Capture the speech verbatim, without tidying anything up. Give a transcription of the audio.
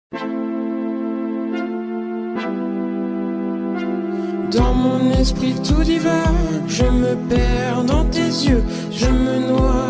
Dans mon esprit tout divague, je me perds dans tes yeux, je me noie